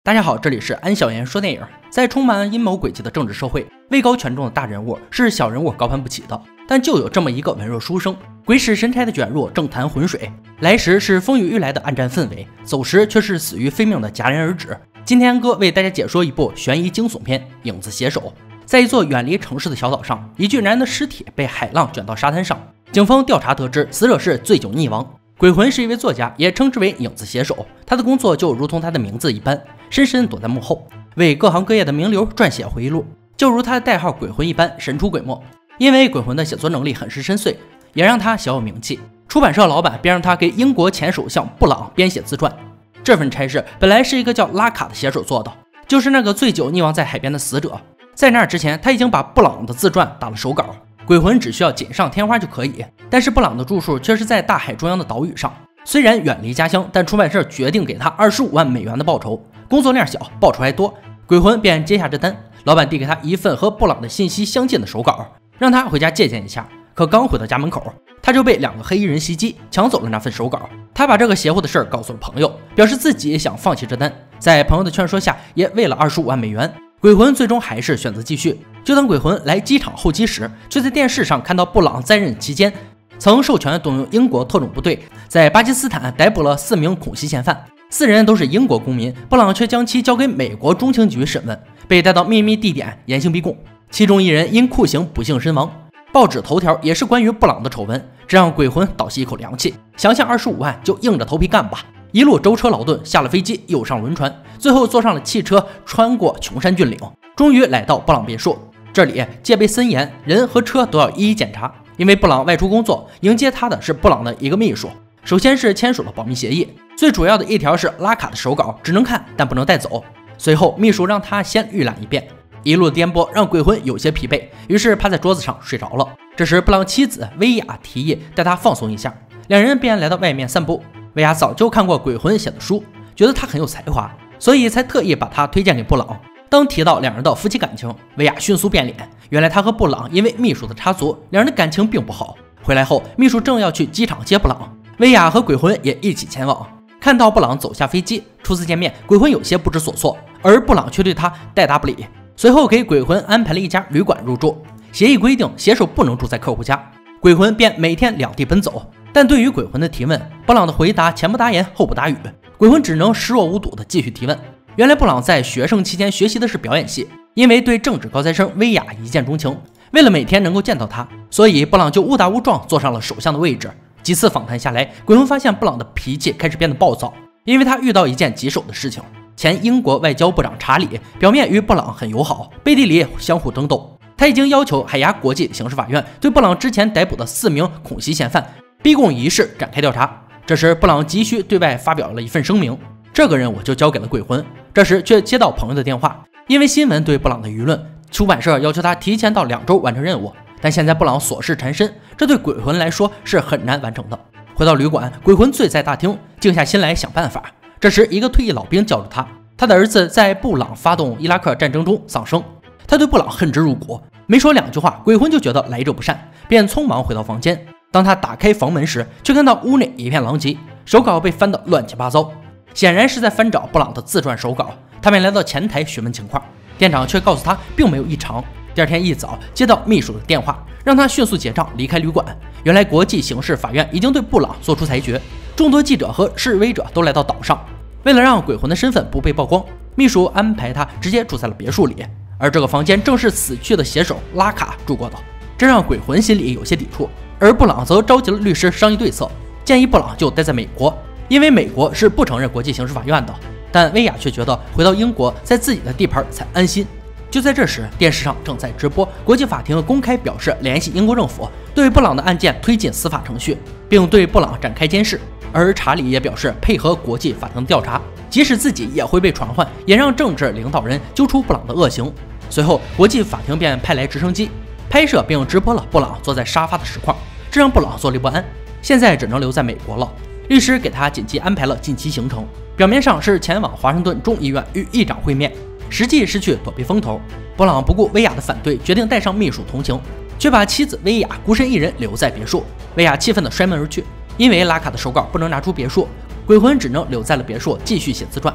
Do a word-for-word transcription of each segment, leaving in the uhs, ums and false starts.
大家好，这里是安小言说电影。在充满阴谋诡计的政治社会，位高权重的大人物是小人物高攀不起的。但就有这么一个文弱书生，鬼使神差的卷入政坛浑水，来时是风雨欲来的暗战氛围，走时却是死于非命的戛然而止。今天安哥为大家解说一部悬疑惊悚片《影子写手》。在一座远离城市的小岛上，一具男人的尸体被海浪卷到沙滩上。警方调查得知，死者是醉酒溺亡。鬼魂是一位作家，也称之为影子写手。他的工作就如同他的名字一般，深深躲在幕后，为各行各业的名流撰写回忆录，就如他的代号鬼魂一般神出鬼没。因为鬼魂的写作能力很是深邃，也让他小有名气。出版社老板便让他给英国前首相布朗编写自传。这份差事本来是一个叫拉卡的写手做的，就是那个醉酒溺亡在海边的死者。在那之前，他已经把布朗的自传打了手稿，鬼魂只需要锦上添花就可以。但是布朗的住处却是在大海中央的岛屿上，虽然远离家乡，但出版社决定给他二十五万美元的报酬，工作量小，报酬还多。鬼魂便接下这单，老板递给他一份和布朗的信息相近的手稿，让他回家借鉴一下。可刚回到家门口，他就被两个黑衣人袭击，抢走了那份手稿。他把这个邪乎的事儿告诉了朋友，表示自己想放弃这单，在朋友的劝说下，也为了二十五万美元。鬼魂最终还是选择继续。就当鬼魂来机场候机时，却在电视上看到布朗在任期间曾授权动用英国特种部队在巴基斯坦逮捕了四名恐袭嫌犯，四人都是英国公民，布朗却将其交给美国中情局审问，被带到秘密地点严刑逼供，其中一人因酷刑不幸身亡。报纸头条也是关于布朗的丑闻，这让鬼魂倒吸一口凉气，想想二十五万就硬着头皮干吧。一路舟车劳顿，下了飞机又上轮船，最后坐上了汽车，穿过穷山峻岭，终于来到布朗别墅。这里戒备森严，人和车都要一一检查，因为布朗外出工作，迎接他的是布朗的一个秘书。首先是签署了保密协议，最主要的一条是拉卡的手稿只能看但不能带走。随后秘书让他先预览一遍，一路的颠簸让鬼魂有些疲惫，于是趴在桌子上睡着了。这时布朗妻子薇娅提议带他放松一下，两人便来到外面散步。薇娅早就看过鬼魂写的书，觉得他很有才华，所以才特意把他推荐给布朗。当提到两人的夫妻感情，薇娅迅速变脸，原来他和布朗因为秘书的插足，两人的感情并不好。回来后，秘书正要去机场接布朗，薇娅和鬼魂也一起前往。看到布朗走下飞机，初次见面，鬼魂有些不知所措，而布朗却对他带答不理。随后给鬼魂安排了一家旅馆入住，协议规定写手不能住在客户家，鬼魂便每天两地奔走。但对于鬼魂的提问，布朗的回答前不搭言后不搭语，鬼魂只能视若无睹地继续提问。原来布朗在学生期间学习的是表演系，因为对政治高材生薇娅一见钟情，为了每天能够见到她，所以布朗就误打误撞坐上了首相的位置。几次访谈下来，鬼魂发现布朗的脾气开始变得暴躁，因为他遇到一件棘手的事情。前英国外交部长查理表面与布朗很友好，背地里相互争斗。他已经要求海牙国际刑事法院对布朗之前逮捕的四名恐袭嫌犯逼供一事展开调查。这时布朗急需对外发表了一份声明，这个任务就交给了鬼魂。这时却接到朋友的电话，因为新闻对布朗的舆论，出版社要求他提前到两周完成任务。但现在布朗琐事缠身，这对鬼魂来说是很难完成的。回到旅馆，鬼魂醉在大厅，静下心来想办法。这时一个退役老兵叫住他，他的儿子在布朗发动伊拉克战争中丧生，他对布朗恨之入骨。没说两句话，鬼魂就觉得来者不善，便匆忙回到房间。当他打开房门时，却看到屋内一片狼藉，手稿被翻得乱七八糟，显然是在翻找布朗的自传手稿。他便来到前台询问情况，店长却告诉他并没有异常。第二天一早接到秘书的电话，让他迅速结账离开旅馆。原来国际刑事法院已经对布朗做出裁决，众多记者和示威者都来到岛上。为了让鬼魂的身份不被曝光，秘书安排他直接住在了别墅里，而这个房间正是死去的写手拉卡住过的，这让鬼魂心里有些抵触。而布朗则召集了律师商议对策，建议布朗就待在美国，因为美国是不承认国际刑事法院的。但薇娅却觉得回到英国，在自己的地盘才安心。就在这时，电视上正在直播，国际法庭公开表示联系英国政府，对布朗的案件推进司法程序，并对布朗展开监视。而查理也表示配合国际法庭调查，即使自己也会被传唤，也让政治领导人揪出布朗的恶行。随后，国际法庭便派来直升机拍摄并直播了布朗坐在沙发的实况，这让布朗坐立不安，现在只能留在美国了。律师给他紧急安排了近期行程，表面上是前往华盛顿众议院与议长会面，实际是去躲避风头。布朗不顾薇娅的反对，决定带上秘书同行，却把妻子薇娅孤身一人留在别墅。薇娅气愤地摔门而去，因为拉卡的手稿不能拿出别墅，鬼魂只能留在了别墅继续写自传。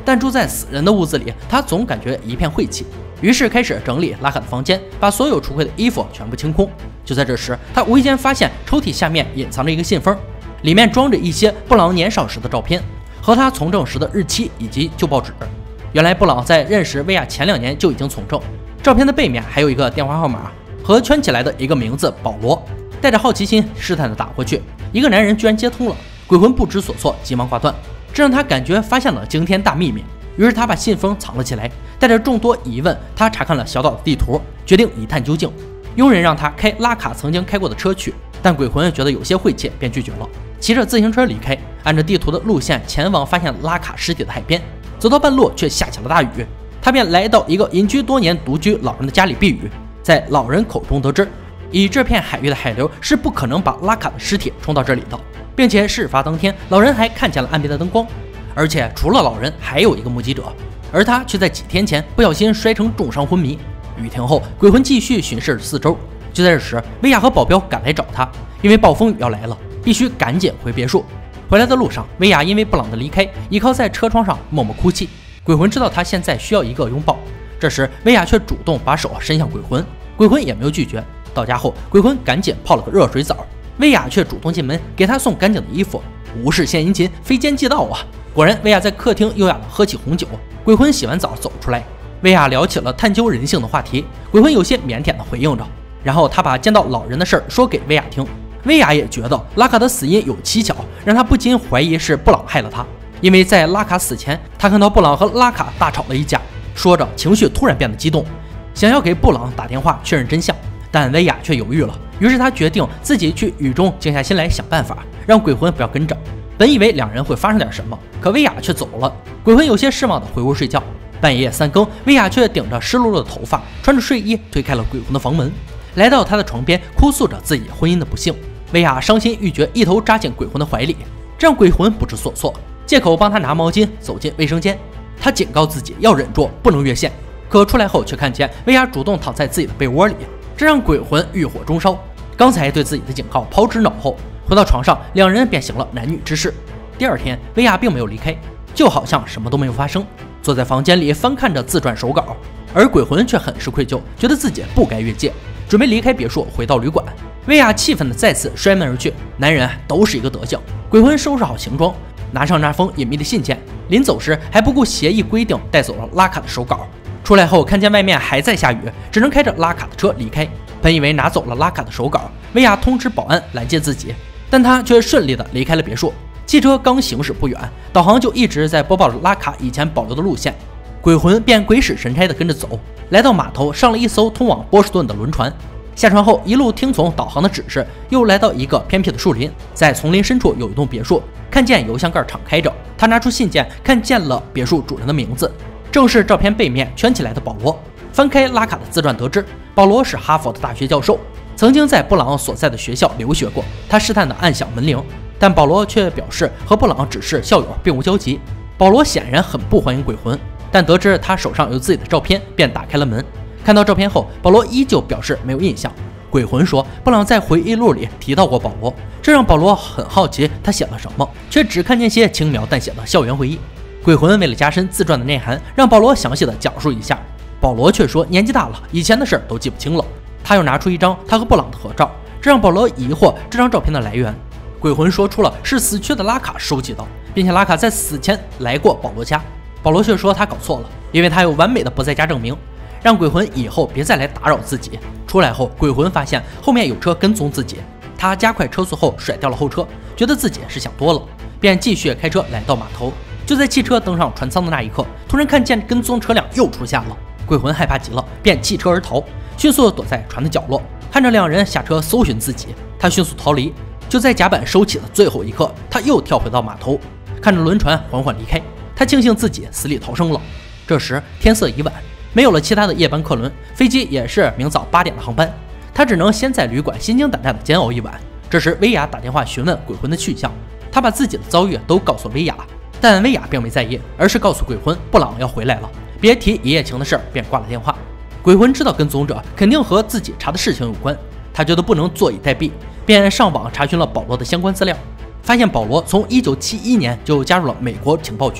但住在死人的屋子里，他总感觉一片晦气，于是开始整理拉卡的房间，把所有橱柜的衣服全部清空。就在这时，他无意间发现抽屉下面隐藏着一个信封，里面装着一些布朗年少时的照片和他从政时的日期以及旧报纸。原来布朗在认识薇娅前两年就已经从政，照片的背面还有一个电话号码和圈起来的一个名字保罗。带着好奇心试探地打过去，一个男人居然接通了，鬼魂不知所措，急忙挂断，这让他感觉发现了惊天大秘密。于是他把信封藏了起来，带着众多疑问，他查看了小岛的地图，决定一探究竟。佣人让他开拉卡曾经开过的车去，但鬼魂觉得有些晦气，便拒绝了，骑着自行车离开，按照地图的路线前往发现拉卡尸体的海边。走到半路却下起了大雨，他便来到一个隐居多年独居老人的家里避雨，在老人口中得知，以这片海域的海流是不可能把拉卡的尸体冲到这里的，并且事发当天老人还看见了岸边的灯光，而且除了老人还有一个目击者，而他却在几天前不小心摔成重伤昏迷。雨停后，鬼魂继续巡视四周，就在这时，薇娅和保镖赶来找他，因为暴风雨要来了，必须赶紧回别墅。回来的路上，薇娅因为布朗的离开，倚靠在车窗上默默哭泣。鬼魂知道她现在需要一个拥抱，这时薇娅却主动把手伸向鬼魂，鬼魂也没有拒绝。到家后，鬼魂赶紧泡了个热水澡，薇娅却主动进门给他送干净的衣服。无事献殷勤，非奸即盗啊！果然，薇娅在客厅优雅地喝起红酒。鬼魂洗完澡走出来，薇娅聊起了探究人性的话题，鬼魂有些腼腆地回应着。然后他把见到老人的事儿说给薇娅听。薇娅也觉得拉卡的死因有蹊跷，让她不禁怀疑是布朗害了她。因为在拉卡死前，她看到布朗和拉卡大吵了一架，说着情绪突然变得激动，想要给布朗打电话确认真相，但薇娅却犹豫了。于是她决定自己去雨中静下心来想办法，让鬼魂不要跟着。本以为两人会发生点什么，可薇娅却走了。鬼魂有些失望地回屋睡觉。半夜三更，薇娅却顶着湿漉漉的头发，穿着睡衣推开了鬼魂的房门，来到他的床边，哭诉着自己婚姻的不幸。薇娅伤心欲绝，一头扎进鬼魂的怀里，这让鬼魂不知所措，借口帮他拿毛巾，走进卫生间。他警告自己要忍住，不能越线。可出来后却看见薇娅主动躺在自己的被窝里，这让鬼魂欲火中烧。刚才对自己的警告抛之脑后，回到床上，两人便行了男女之事。第二天，薇娅并没有离开，就好像什么都没有发生，坐在房间里翻看着自传手稿。而鬼魂却很是愧疚，觉得自己不该越界，准备离开别墅回到旅馆。薇娅气愤的再次摔门而去。男人都是一个德行。鬼魂收拾好行装，拿上那封隐秘的信件，临走时还不顾协议规定带走了拉卡的手稿。出来后看见外面还在下雨，只能开着拉卡的车离开。本以为拿走了拉卡的手稿，薇娅通知保安拦截自己，但他却顺利的离开了别墅。汽车刚行驶不远，导航就一直在播报着拉卡以前保留的路线。鬼魂便鬼使神差的跟着走，来到码头，上了一艘通往波士顿的轮船。下船后一路听从导航的指示，又来到一个偏僻的树林，在丛林深处有一栋别墅，看见邮箱盖敞开着，他拿出信件，看见了别墅主人的名字，正是照片背面圈起来的保罗。翻开拉卡的自传，得知保罗是哈佛的大学教授，曾经在布朗所在的学校留学过。他试探地按响门铃，但保罗却表示和布朗只是校友，并无交集。保罗显然很不欢迎鬼魂，但得知他手上有自己的照片，便打开了门。看到照片后，保罗依旧表示没有印象。鬼魂说布朗在回忆录里提到过保罗，这让保罗很好奇他写了什么，却只看见些轻描淡写的校园回忆。鬼魂为了加深自传的内涵，让保罗详细的讲述一下。保罗却说年纪大了，以前的事都记不清了。他又拿出一张他和布朗的合照，这让保罗疑惑这张照片的来源。鬼魂说出了是死去的拉卡收集的，并且拉卡在死前来过保罗家。保罗却说他搞错了，因为他有完美的不在家证明，让鬼魂以后别再来打扰自己。出来后，鬼魂发现后面有车跟踪自己，他加快车速后甩掉了后车，觉得自己是想多了，便继续开车来到码头。就在汽车登上船舱的那一刻，突然看见跟踪车辆又出现了，鬼魂害怕极了，便弃车而逃，迅速躲在船的角落，看着两人下车搜寻自己，他迅速逃离。就在甲板收起的最后一刻，他又跳回到码头，看着轮船缓缓离开，他庆幸自己死里逃生了。这时天色已晚，没有了其他的夜班客轮，飞机也是明早八点的航班，他只能先在旅馆心惊胆战的煎熬一晚。这时薇娅打电话询问鬼魂的去向，他把自己的遭遇都告诉薇娅，但薇娅并没在意，而是告诉鬼魂布朗要回来了，别提一夜情的事儿，便挂了电话。鬼魂知道跟踪者肯定和自己查的事情有关，他觉得不能坐以待毙，便上网查询了保罗的相关资料，发现保罗从一九七一年就加入了美国情报局，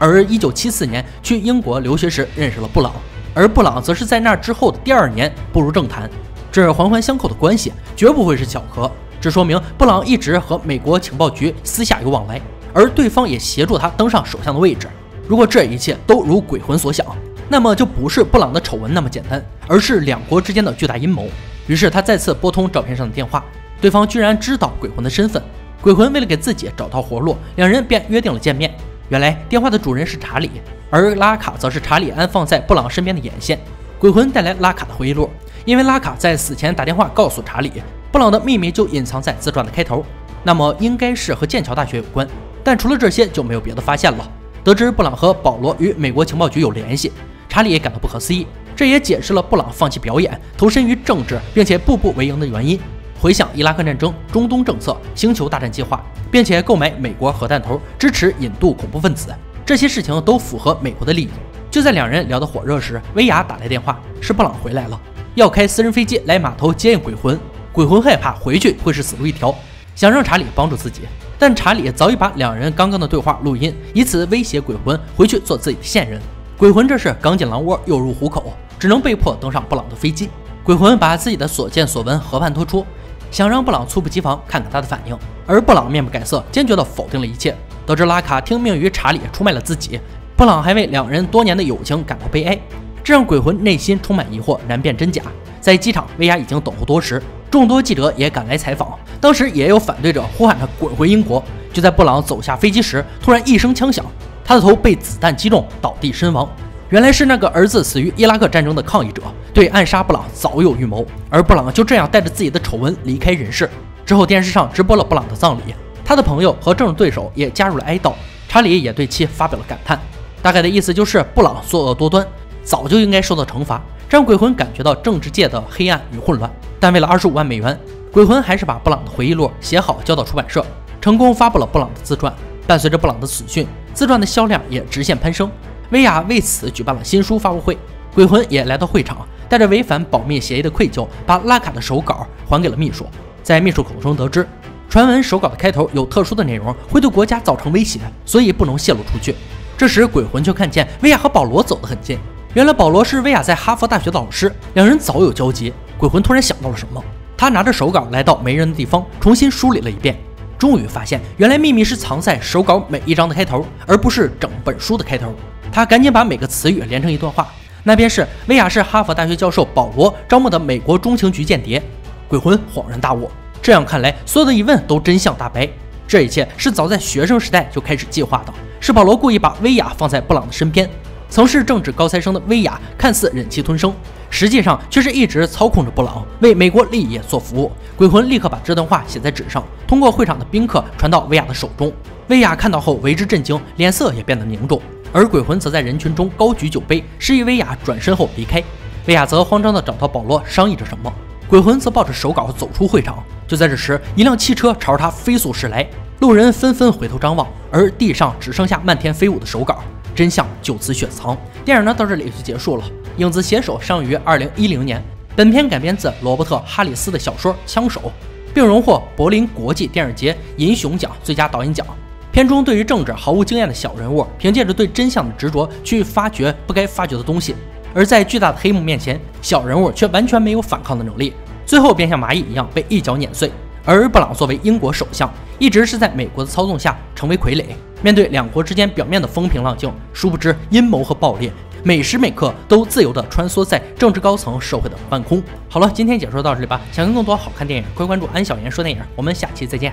而一九七四年去英国留学时认识了布朗，而布朗则是在那之后的第二年步入政坛。这环环相扣的关系绝不会是巧合，这说明布朗一直和美国情报局私下有往来，而对方也协助他登上首相的位置。如果这一切都如鬼魂所想，那么就不是布朗的丑闻那么简单，而是两国之间的巨大阴谋。于是他再次拨通照片上的电话，对方居然知道鬼魂的身份。鬼魂为了给自己找到活路，两人便约定了见面。原来电话的主人是查理，而拉卡则是查理安放在布朗身边的眼线。鬼魂带来拉卡的回忆录，因为拉卡在死前打电话告诉查理，布朗的秘密就隐藏在自传的开头，那么应该是和剑桥大学有关。但除了这些就没有别的发现了。得知布朗和保罗与美国情报局有联系，查理也感到不可思议，这也解释了布朗放弃表演，投身于政治，并且步步为营的原因。回想伊拉克战争、中东政策、星球大战计划，并且购买美国核弹头，支持引渡恐怖分子，这些事情都符合美国的利益。就在两人聊得火热时，薇娅打来电话，是布朗回来了，要开私人飞机来码头接应鬼魂。鬼魂害怕回去会是死路一条，想让查理帮助自己，但查理早已把两人刚刚的对话录音，以此威胁鬼魂回去做自己的线人。鬼魂这是刚进狼窝又入虎口，只能被迫登上布朗的飞机。鬼魂把自己的所见所闻和盘托出，想让布朗猝不及防看看他的反应，而布朗面不改色，坚决地否定了一切。得知拉卡听命于查理出卖了自己，布朗还为两人多年的友情感到悲哀，这让鬼魂内心充满疑惑，难辨真假。在机场，薇娅已经等候多时，众多记者也赶来采访，当时也有反对者呼喊他滚回英国。就在布朗走下飞机时，突然一声枪响，他的头被子弹击中，倒地身亡。原来是那个儿子死于伊拉克战争的抗议者，对暗杀布朗早有预谋，而布朗就这样带着自己的丑闻离开人世。之后电视上直播了布朗的葬礼，他的朋友和政治对手也加入了哀悼，查理也对其发表了感叹，大概的意思就是布朗作恶多端，早就应该受到惩罚，这让鬼魂感觉到政治界的黑暗与混乱。但为了二十五万美元，鬼魂还是把布朗的回忆录写好交到出版社，成功发布了布朗的自传。伴随着布朗的死讯，自传的销量也直线攀升。薇娅为此举办了新书发布会，鬼魂也来到会场，带着违反保密协议的愧疚，把拉卡的手稿还给了秘书。在秘书口中得知，传闻手稿的开头有特殊的内容，会对国家造成威胁，所以不能泄露出去。这时鬼魂却看见薇娅和保罗走得很近，原来保罗是薇娅在哈佛大学的老师，两人早有交集。鬼魂突然想到了什么，他拿着手稿来到没人的地方，重新梳理了一遍，终于发现原来秘密是藏在手稿每一章的开头，而不是整本书的开头。他赶紧把每个词语连成一段话，那边是薇娅是哈佛大学教授保罗招募的美国中情局间谍。鬼魂恍然大悟，这样看来，所有的疑问都真相大白。这一切是早在学生时代就开始计划的，是保罗故意把薇娅放在布朗的身边。曾是政治高材生的薇娅看似忍气吞声，实际上却是一直操控着布朗，为美国利益做服务。鬼魂立刻把这段话写在纸上，通过会场的宾客传到薇娅的手中。薇娅看到后为之震惊，脸色也变得凝重。而鬼魂则在人群中高举酒杯，示意薇娅转身后离开。薇娅则慌张地找到保罗商议着什么，鬼魂则抱着手稿走出会场。就在这时，一辆汽车朝着他飞速驶来，路人纷纷回头张望，而地上只剩下漫天飞舞的手稿，真相就此雪藏。电影呢到这里就结束了。影子携手上于二零一零年，本片改编自罗伯特·哈里斯的小说《枪手》，并荣获柏林国际电影节银熊奖最佳导演奖。片中对于政治毫无经验的小人物，凭借着对真相的执着去发掘不该发掘的东西，而在巨大的黑幕面前，小人物却完全没有反抗的能力，最后便像蚂蚁一样被一脚碾碎。而布朗作为英国首相，一直是在美国的操纵下成为傀儡，面对两国之间表面的风平浪静，殊不知阴谋和暴力每时每刻都自由地穿梭在政治高层社会的半空。好了，今天解说到这里吧。想看更多好看电影，快关注安小言说电影，我们下期再见。